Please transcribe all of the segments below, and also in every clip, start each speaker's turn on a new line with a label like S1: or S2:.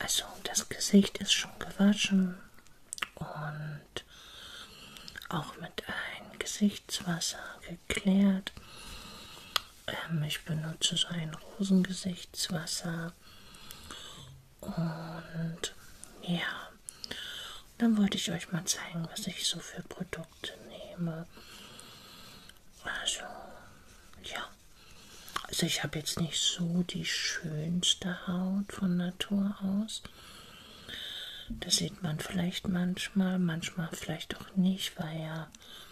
S1: Also das Gesicht ist schon gewaschen und auch mit einem Gesichtswasser geklärt. Ich benutze so ein Rosengesichtswasser und ja, dann wollte ich euch mal zeigen, was ich so für Produkte nehme. Also ja, also ich habe jetzt nicht so die schönste Haut von Natur aus. Das sieht man vielleicht manchmal vielleicht auch nicht, weil ja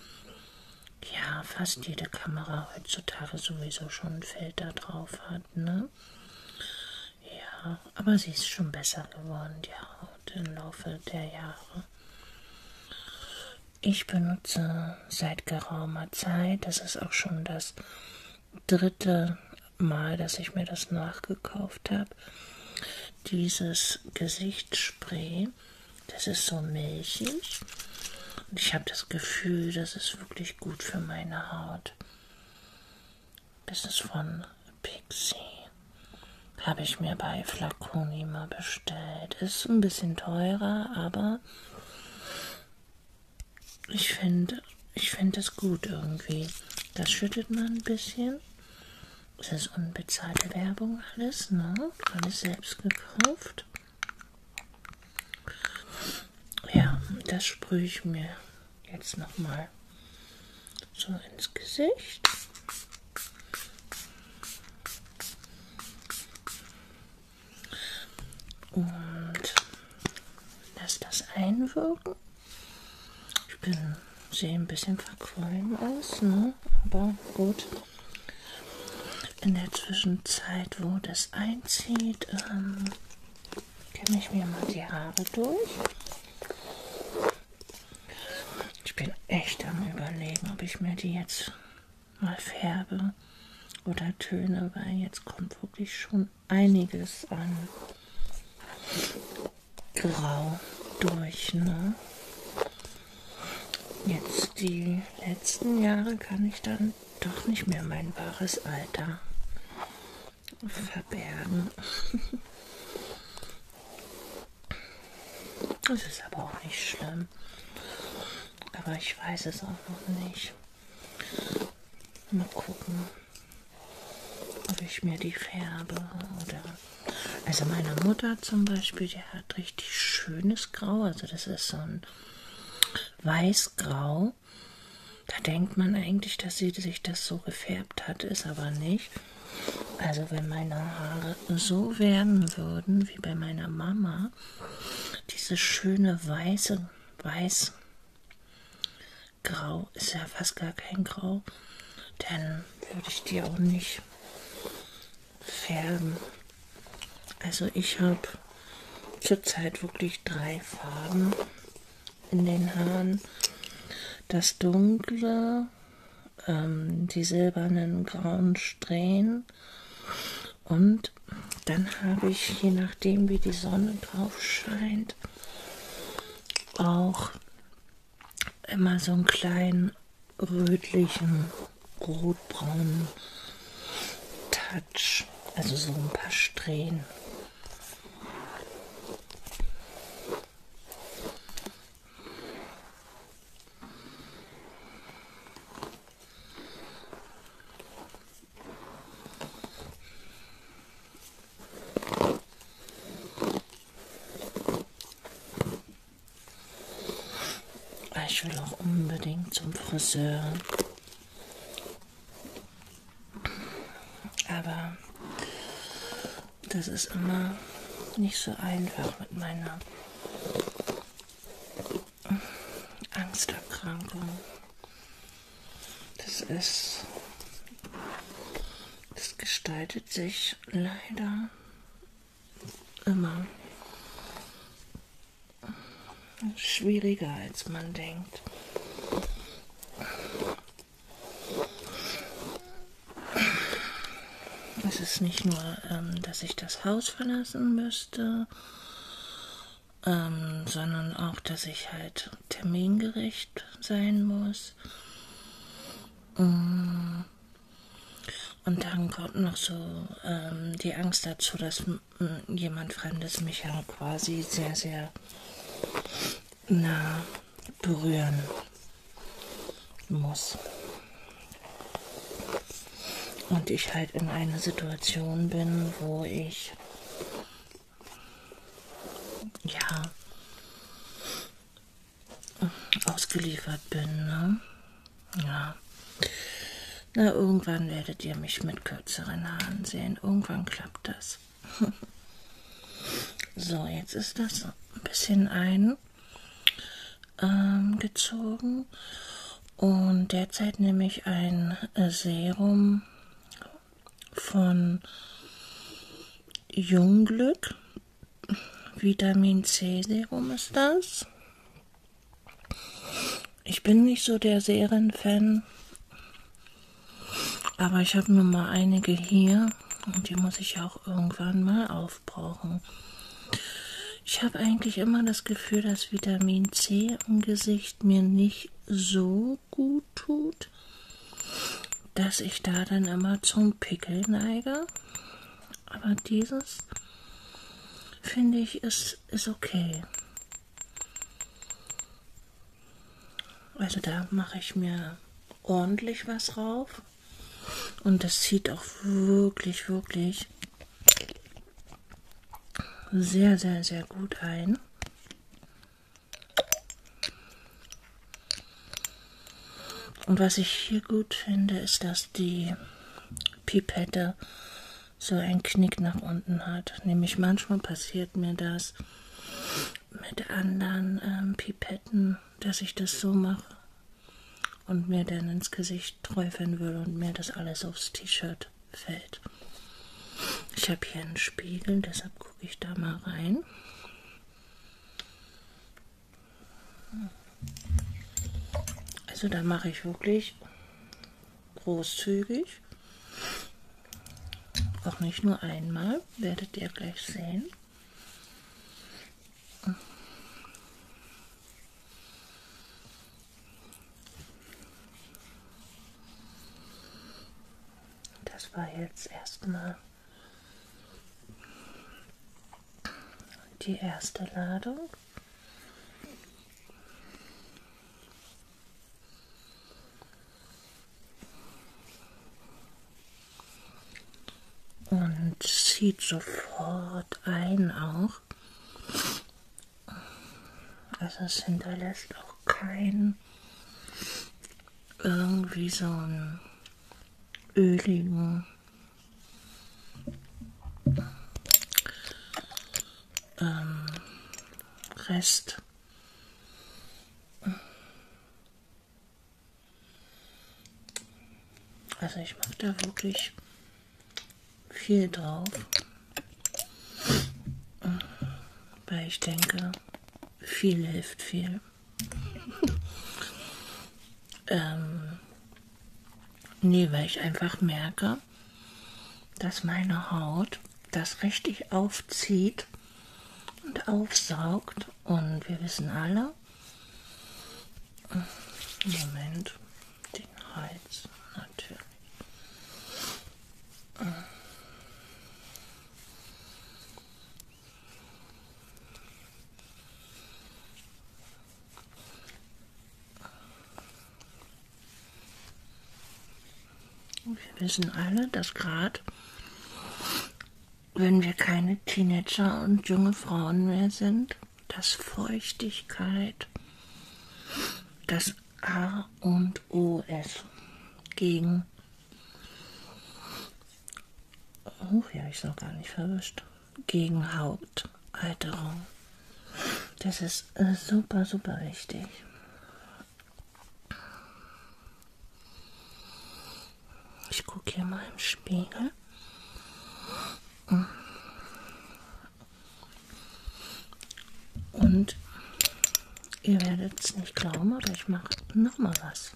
S1: fast jede Kamera heutzutage sowieso schon einen Filter drauf hat, ne? Ja, aber sie ist schon besser geworden, die Haut im Laufe der Jahre. Ich benutze seit geraumer Zeit, das ist auch schon das 3. Mal, dass ich mir das nachgekauft habe, dieses Gesichtsspray. Das ist so milchig. Und ich habe das Gefühl, das ist wirklich gut für meine Haut. Das ist von Pixi. Habe ich mir bei Flaconi mal bestellt. Ist ein bisschen teurer, aber ich finde es gut irgendwie. Das schüttet man ein bisschen. Das ist unbezahlte Werbung alles, ne? Alles selbst gekauft. Ja, das sprühe ich mir jetzt nochmal so ins Gesicht. Und lasse das einwirken. Sehe ein bisschen verquollen aus, ne? Aber gut. In der Zwischenzeit, wo das einzieht, kämme ich mir mal die Haare durch. Ich bin echt am Überlegen, ob ich mir die jetzt mal färbe oder töne, weil jetzt kommt wirklich schon einiges an Grau durch, ne? Jetzt die letzten Jahre kann ich dann doch nicht mehr mein wahres Alter verbergen. Das ist aber auch nicht schlimm. Aber ich weiß es auch noch nicht. Mal gucken, ob ich mir die färbe oder... Also meine Mutter zum Beispiel, die hat richtig schönes Grau. Also das ist so ein Weißgrau. Da denkt man eigentlich, dass sie sich das so gefärbt hat, ist aber nicht. Also wenn meine Haare so werden würden wie bei meiner Mama, dieses schöne Weißgrau ist ja fast gar kein Grau, dann würde ich die auch nicht färben. Also ich habe zurzeit wirklich 3 Farben in den Haaren. Das Dunkle, die silbernen grauen Strähnen und dann habe ich, je nachdem wie die Sonne drauf scheint, auch immer so einen kleinen rötlichen, rotbraunen Touch, also so ein paar Strähnen. Ich will auch unbedingt zum Friseur. Aber das ist immer nicht so einfach mit meiner Angsterkrankung. Das gestaltet sich leider immer schwieriger, als man denkt. Es ist nicht nur, dass ich das Haus verlassen müsste, sondern auch, dass ich halt termingerecht sein muss. Und Und dann kommt noch so die Angst dazu, dass jemand Fremdes mich ja quasi sehr, sehr nah berühren muss. Und ich halt in einer Situation bin, wo ich ja ausgeliefert bin, ne? Ja. Na, irgendwann werdet ihr mich mit kürzeren Haaren sehen. Irgendwann klappt das. So, jetzt ist das ein bisschen eingezogen. Und derzeit nehme ich ein Serum von Jungglück. Vitamin C Serum ist das. Ich bin nicht so der Serien-Fan, aber ich habe nun mal einige hier und die muss ich auch irgendwann mal aufbrauchen. Ich habe eigentlich immer das Gefühl, dass Vitamin C im Gesicht mir nicht so gut tut, dass ich da dann immer zum Pickel neige. Aber dieses, finde ich, ist okay. Also da mache ich mir ordentlich was drauf. Und das zieht auch wirklich, wirklich sehr, sehr, sehr gut ein. Und was ich hier gut finde, ist, dass die Pipette so einen Knick nach unten hat. Nämlich manchmal passiert mir das mit anderen Pipetten, dass ich das so mache und mir dann ins Gesicht träufeln will und mir das alles aufs T-Shirt fällt. Ich habe hier einen Spiegel, deshalb gucke ich da mal rein. Also da mache ich wirklich großzügig. Auch nicht nur einmal, werdet ihr gleich sehen. Das war jetzt erstmal die erste Ladung. Und zieht sofort ein auch. Also es hinterlässt auch kein irgendwie so einen öligen Rest. Also ich mache da wirklich viel drauf, weil ich denke, viel hilft viel. Nee, weil ich einfach merke, dass meine Haut das richtig aufzieht und aufsaugt. Und wir wissen alle, Moment, den Hals natürlich. Wir wissen alle, dass gerade, wenn wir keine Teenager und junge Frauen mehr sind, dass Feuchtigkeit das A und O ist gegen, hier habe ich es noch gar nicht verwischt, gegen Hautalterung. Das ist super, super wichtig. Ich gucke hier mal im Spiegel. Und ihr werdet es nicht glauben, aber ich mache noch mal was.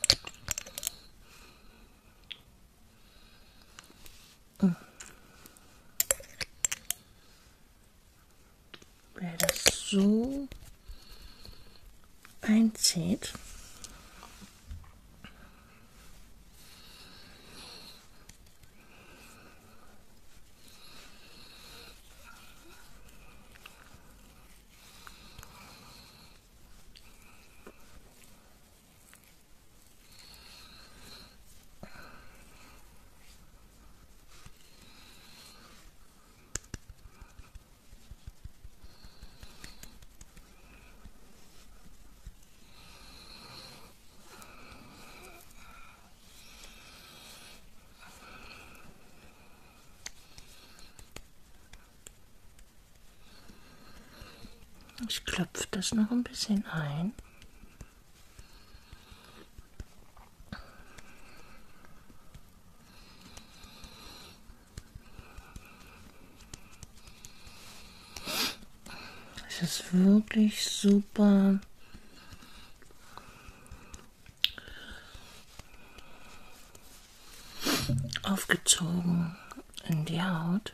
S1: Wer das so einzieht, Ich klopfe das noch ein bisschen ein. Es ist wirklich super aufgezogen in die Haut.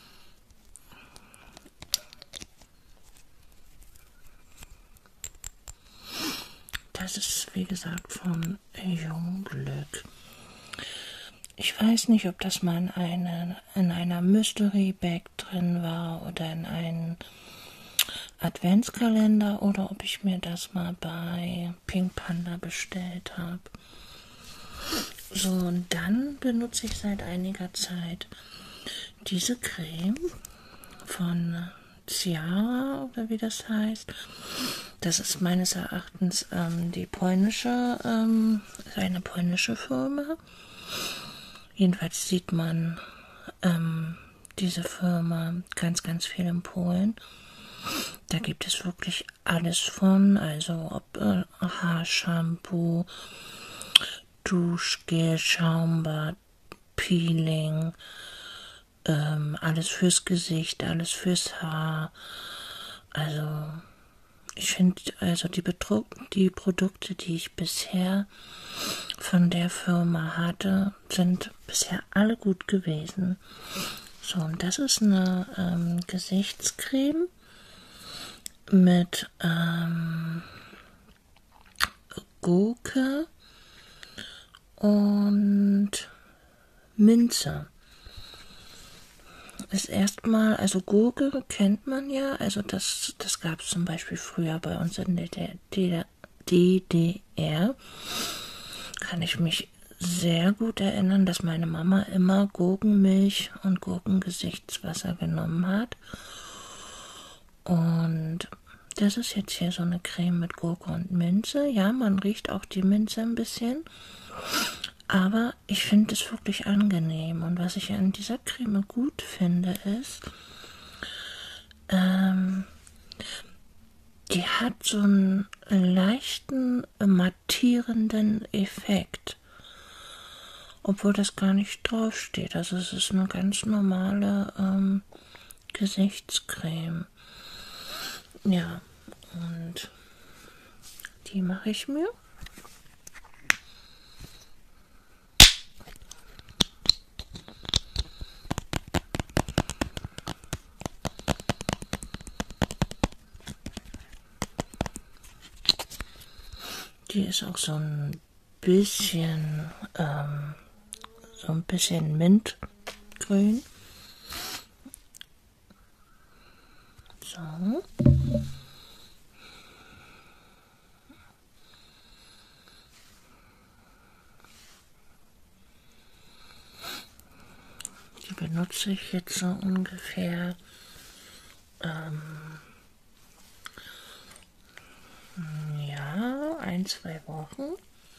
S1: Das ist, wie gesagt, von Jungglück. Ich weiß nicht, ob das mal in einer Mystery Bag drin war oder in einem Adventskalender oder ob ich mir das mal bei Pink Panda bestellt habe. So, und dann benutze ich seit einiger Zeit diese Creme von Ciara oder wie das heißt. Das ist meines Erachtens eine polnische Firma. Jedenfalls sieht man diese Firma ganz, ganz viel in Polen. Da gibt es wirklich alles von, also ob Haarshampoo, Duschgel, Schaumbad, Peeling, alles fürs Gesicht, alles fürs Haar. Also ich finde, also die Produkte, die ich bisher von der Firma hatte, sind bisher alle gut gewesen. So, und das ist eine Gesichtscreme mit Gurke und Minze. Ist erstmal, also Gurke kennt man ja, also das gab es zum Beispiel früher bei uns in der DDR. Kann ich mich sehr gut erinnern, dass meine Mama immer Gurkenmilch und Gurkengesichtswasser genommen hat. Und das ist jetzt hier so eine Creme mit Gurke und Minze. Ja, man riecht auch die Minze ein bisschen. Aber ich finde es wirklich angenehm. Und was ich an dieser Creme gut finde, ist, die hat so einen leichten mattierenden Effekt. Obwohl das gar nicht draufsteht. Also es ist eine ganz normale Gesichtscreme. Ja, und die mache ich mir. Die ist auch so ein bisschen Mintgrün. So. Die benutze ich jetzt so ungefähr ja, 1-2 Wochen.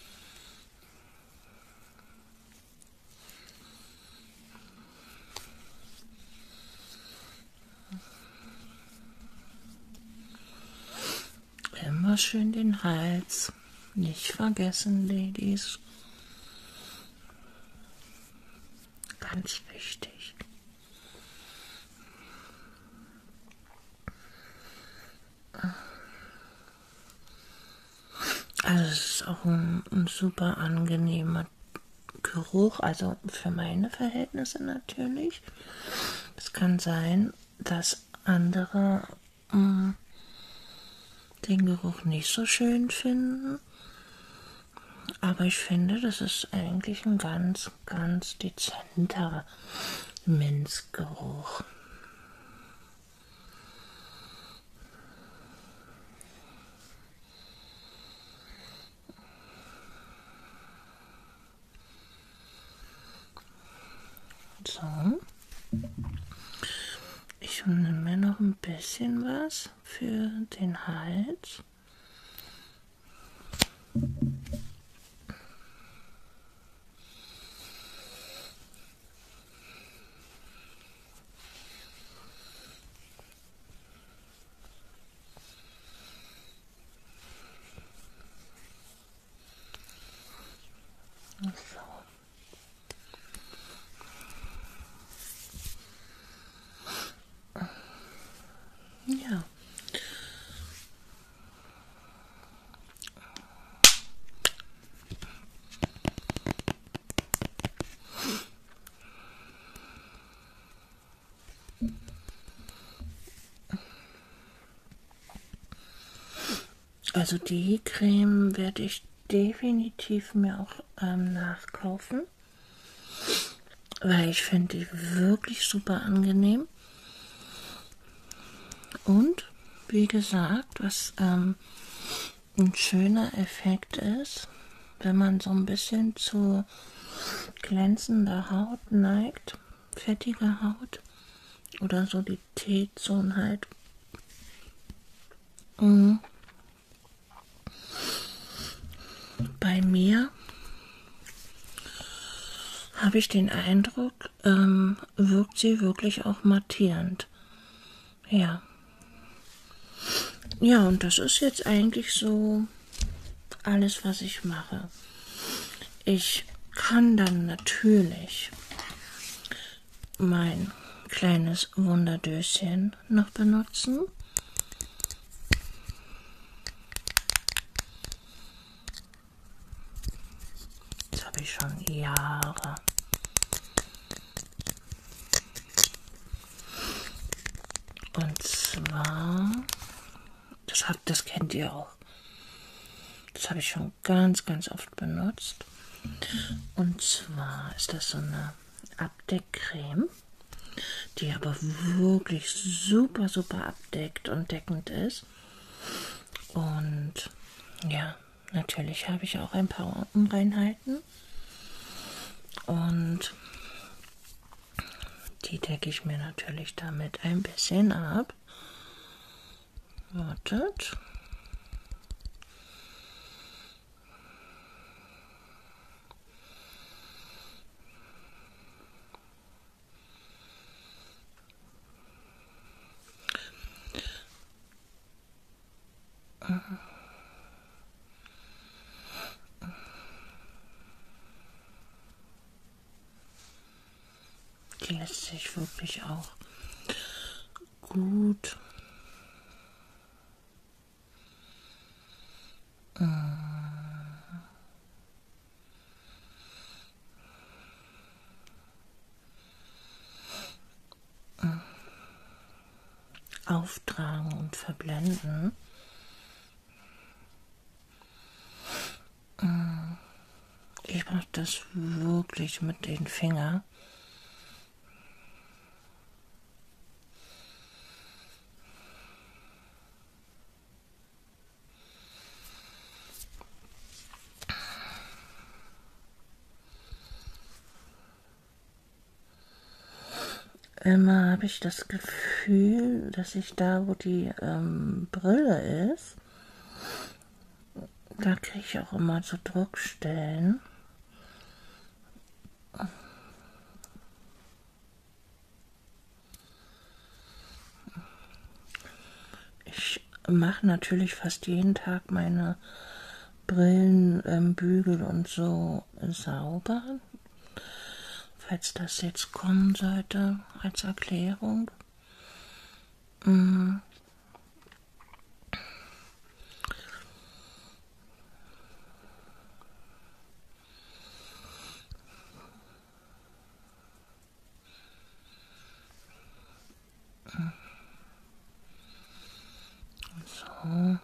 S1: Immer schön den Hals. Nicht vergessen, Ladies. Ganz wichtig. Also es ist auch ein super angenehmer Geruch, also für meine Verhältnisse natürlich. Es kann sein, dass andere den Geruch nicht so schön finden, aber ich finde, das ist eigentlich ein ganz, ganz dezenter Minzgeruch. So. Ich nehme mir noch ein bisschen was für den Hals. So. Ja. Also die Creme werde ich definitiv mir auch nachkaufen, weil ich finde die wirklich super angenehm. Und wie gesagt, was ein schöner Effekt ist, wenn man so ein bisschen zu glänzender Haut neigt, fettige Haut oder so die T-Zone halt. Bei mir habe ich den Eindruck, wirkt sie wirklich auch mattierend. Ja. Ja, und das ist jetzt eigentlich so alles, was ich mache. Ich kann dann natürlich mein kleines Wunderdöschen noch benutzen. Das habe ich schon Jahre. Und zwar, das kennt ihr auch. Das habe ich schon ganz, ganz oft benutzt. Und zwar ist das so eine Abdeckcreme, die aber wirklich super, super abdeckt und deckend ist. Und ja, natürlich habe ich auch ein paar Unreinheiten. Und die decke ich mir natürlich damit ein bisschen ab. Wartet. Die lässt sich wirklich auch gut auftragen und verblenden. Ich mache das wirklich mit den Fingern. Immer habe ich das Gefühl, dass ich da, wo die Brille ist, da kriege ich auch immer so Druckstellen. Ich mache natürlich fast jeden Tag meine Brillenbügel und so sauber, falls das jetzt kommen sollte als Erklärung. So.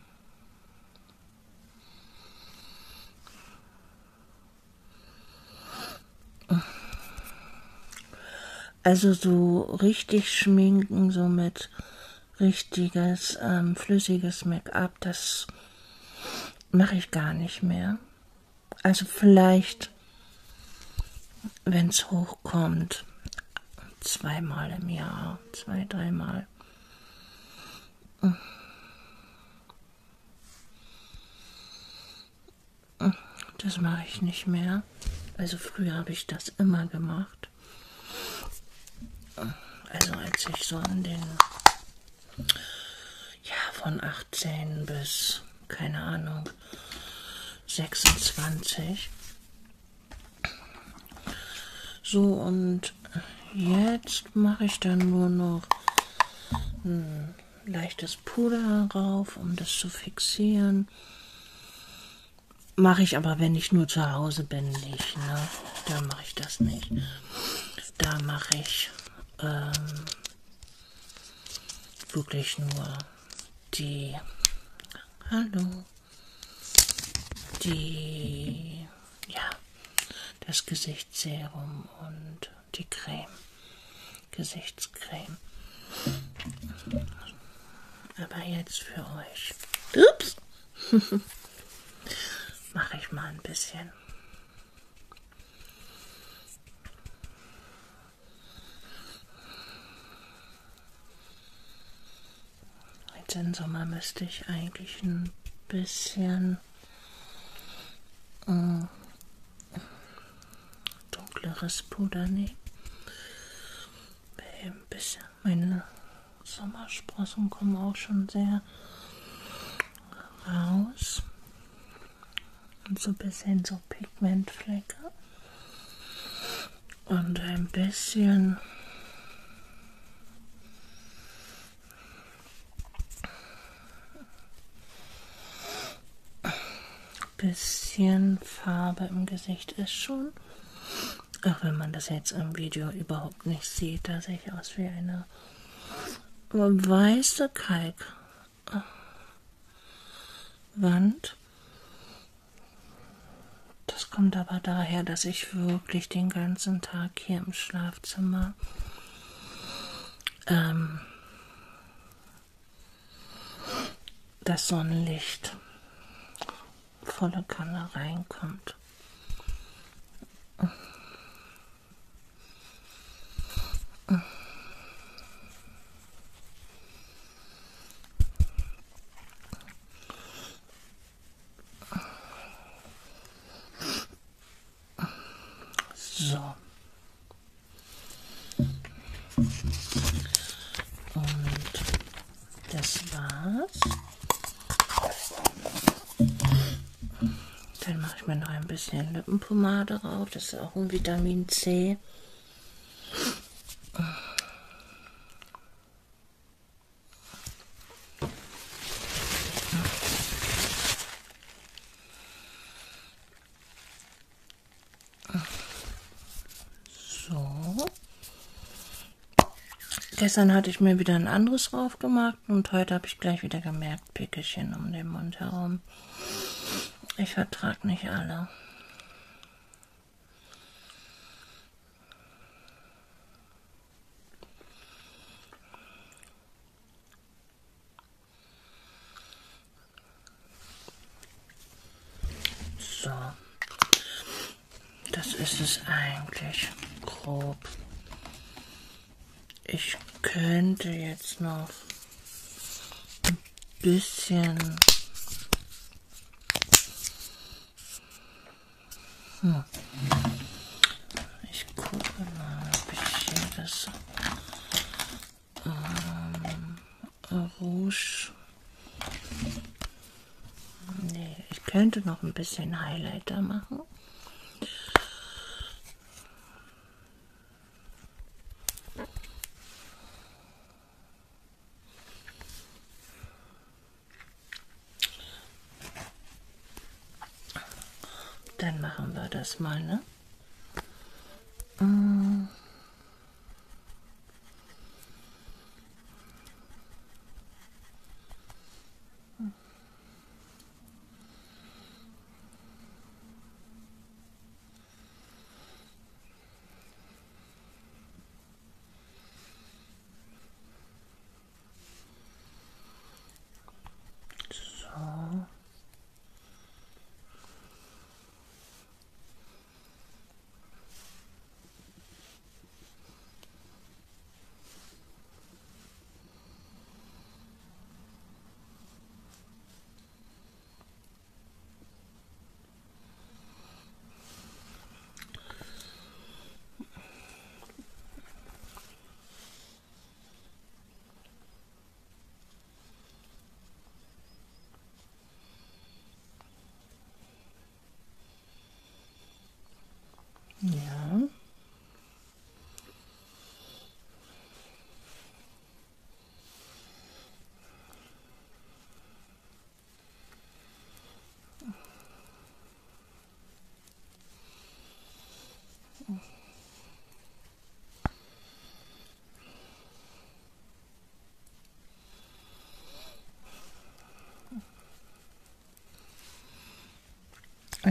S1: Also so richtig schminken, so mit richtiges, flüssiges Make-up, das mache ich gar nicht mehr. Also vielleicht, wenn es hochkommt, zweimal im Jahr, 2, 3 Mal. Das mache ich nicht mehr. Also früher habe ich das immer gemacht. Also als ich so in den, ja, von 18 bis, keine Ahnung, 26, So, und jetzt mache ich dann nur noch ein leichtes Puder drauf, um das zu fixieren. Mache ich aber, wenn ich nur zu Hause bin, nicht. Ne? Da mache ich das nicht. Da mache ich wirklich nur die, hallo, die, ja, das Gesichtsserum und die Creme, Gesichtscreme. Aber jetzt für euch, ups, mache ich mal ein bisschen. Jetzt im Sommer müsste ich eigentlich ein bisschen dunkleres Puder nehmen. Ein bisschen. Meine Sommersprossen kommen auch schon sehr raus. Und so ein bisschen so Pigmentflecke. Und ein bisschen Farbe im Gesicht ist schon. Auch wenn man das jetzt im Video überhaupt nicht sieht, da sehe ich aus wie eine weiße Kalkwand. Das kommt aber daher, dass ich wirklich den ganzen Tag hier im Schlafzimmer das Sonnenlicht volle Kanne reinkommt. So. Und das war's. Dann mache ich mir noch ein bisschen Lippenpomade drauf. Das ist auch ein Vitamin C. So. Gestern hatte ich mir wieder ein anderes drauf gemacht und heute habe ich gleich wieder gemerkt, Pickelchen um den Mund herum. Ich vertrage nicht alle. So. Das ist es eigentlich grob. Ich könnte jetzt noch ein bisschen ich gucke mal, ob ich hier das Rouge. Nee, ich könnte noch ein bisschen Highlighter machen. Dann machen wir das mal, ne? So.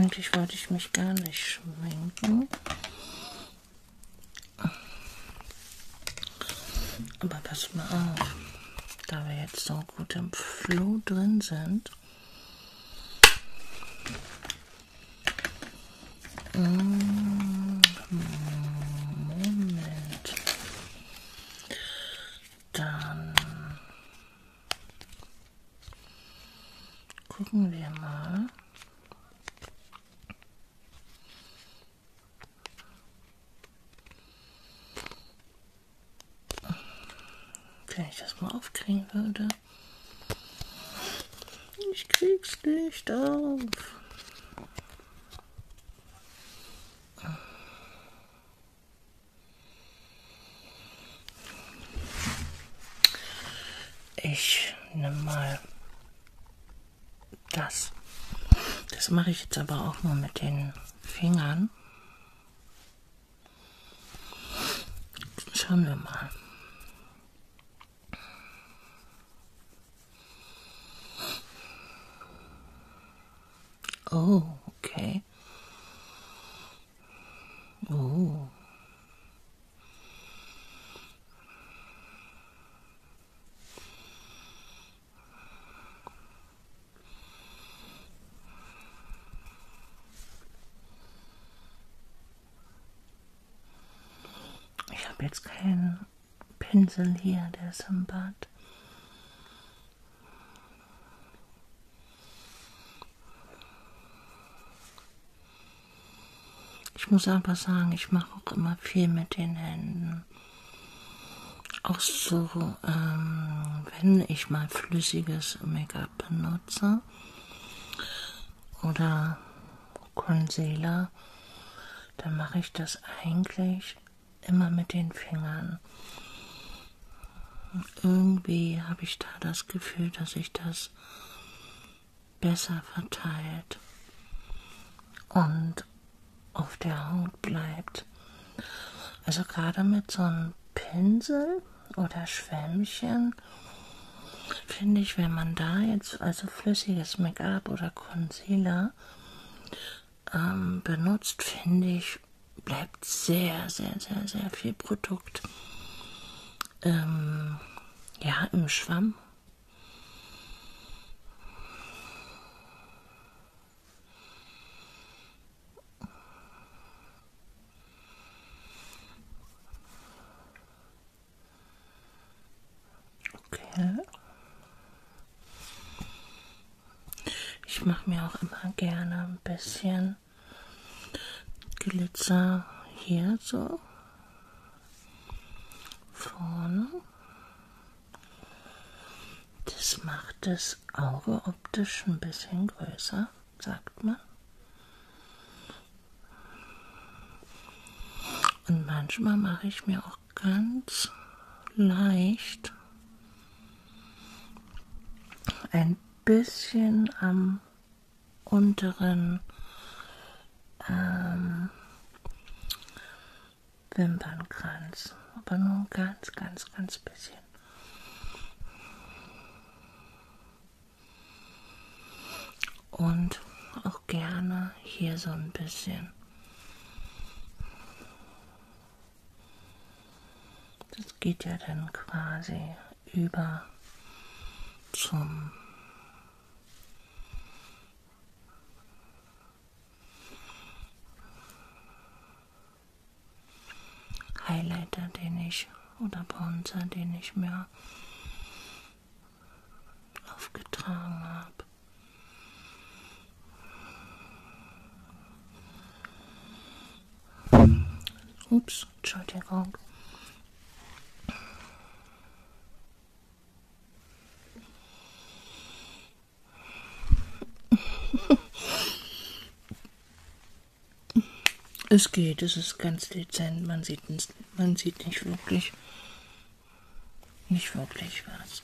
S1: Eigentlich wollte ich mich gar nicht schminken. Aber pass mal auf, da wir jetzt so gut im Flow drin sind. Moment. Dann gucken wir mal. Wenn ich das mal aufkriegen würde. Ich krieg's nicht auf. Ich nehme mal das. Das mache ich jetzt aber auch nur mit den Fingern. Schauen wir mal. Oh, okay. Oh. Ich habe jetzt keinen Pinsel hier, der ist im Bad. Ich muss aber sagen, ich mache auch immer viel mit den Händen. Auch so, wenn ich mal flüssiges Make-up benutze oder Concealer, dann mache ich das eigentlich immer mit den Fingern. Irgendwie habe ich da das Gefühl, dass sich das besser verteilt und auf der Haut bleibt. Also gerade mit so einem Pinsel oder Schwämmchen finde ich, wenn man da jetzt also flüssiges Make-up oder Concealer benutzt, finde ich, bleibt sehr, sehr, sehr, sehr viel Produkt ja, im Schwamm. Okay. Ich mache mir auch immer gerne ein bisschen Glitzer hier so vorne. Das macht das Auge optisch ein bisschen größer, sagt man. Und manchmal mache ich mir auch ganz leicht ein bisschen am unteren Wimpernkranz, aber nur ein ganz, ganz, ganz bisschen. Und auch gerne hier so ein bisschen. Das geht ja dann quasi über zum Highlighter, oder Bronzer, den ich mir aufgetragen habe. Ups, Entschuldigung. Es geht, es ist ganz dezent, man sieht nicht wirklich was.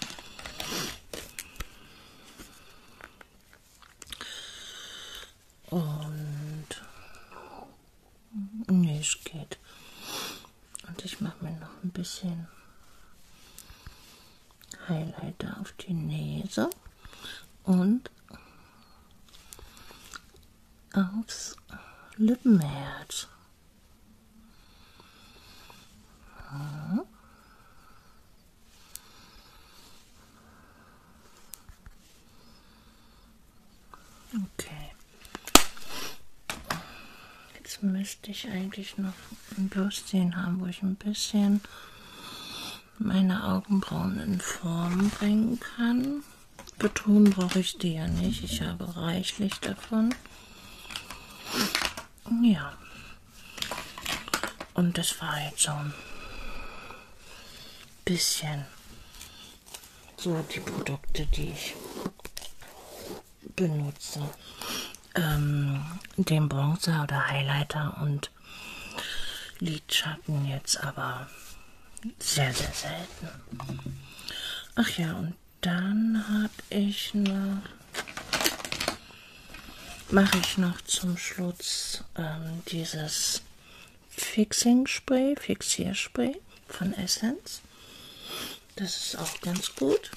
S1: Und nee, es geht. Und ich mache mir noch ein bisschen Highlighter auf die Nase und aufs Lippenherz. Okay. Jetzt müsste ich eigentlich noch ein Bürstchen haben, wo ich ein bisschen meine Augenbrauen in Form bringen kann. Betonen brauche ich die ja nicht. Ich habe reichlich davon. Ja. Und das war jetzt so ein bisschen so die Produkte, die ich benutze. Den Bronzer oder Highlighter und Lidschatten jetzt aber sehr, sehr selten. Ach ja, und dann mache ich noch zum Schluss dieses Fixierspray von Essence. Das ist auch ganz gut.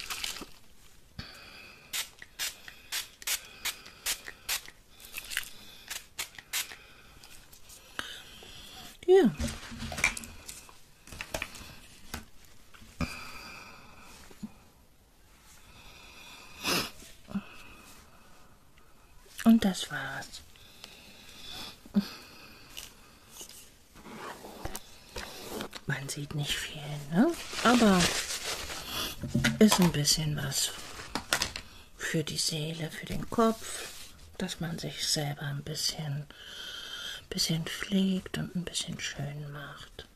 S1: Ja. Und das war's. Man sieht nicht viel, ne? Aber ist ein bisschen was für die Seele, für den Kopf, dass man sich selber ein bisschen pflegt und ein bisschen schön macht.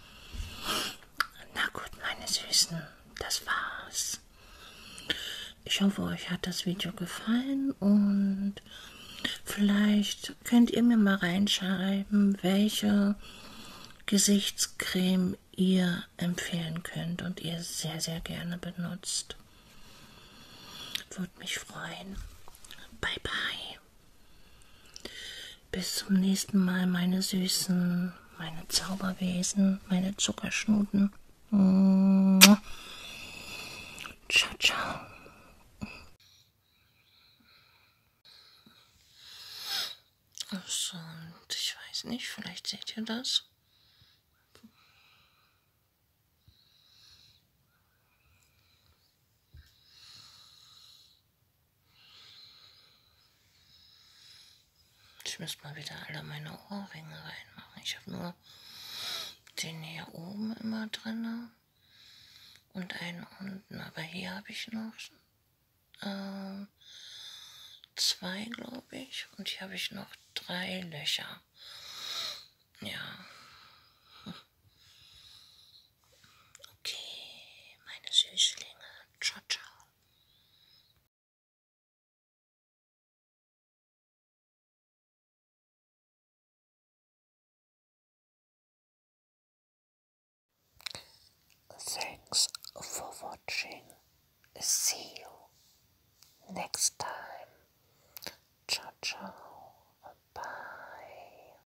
S1: Na gut, meine Süßen, das war's. Ich hoffe, euch hat das Video gefallen und vielleicht könnt ihr mir mal reinschreiben, welche Gesichtscreme ihr empfehlen könnt und ihr sehr, sehr gerne benutzt. Würde mich freuen. Bye, bye. Bis zum nächsten Mal, meine Süßen, meine Zauberwesen, meine Zuckerschnuten. Ciao, ciao. So, und ich weiß nicht, vielleicht seht ihr das. Ich müsste mal wieder alle meine Ohrringe reinmachen. Ich habe nur den hier oben immer drin und einen unten. Aber hier habe ich noch 2, glaube ich. Und hier habe ich noch 3 Löcher. Ja. Okay, meine Süßlinge. Ciao, ciao. Thanks for watching. See you next time. Ciao, ciao.